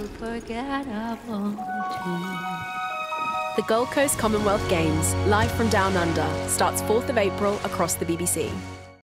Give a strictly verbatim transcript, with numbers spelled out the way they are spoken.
forget I want to. The Gold Coast Commonwealth Games, live from Down Under, starts fourth of April across the B B C.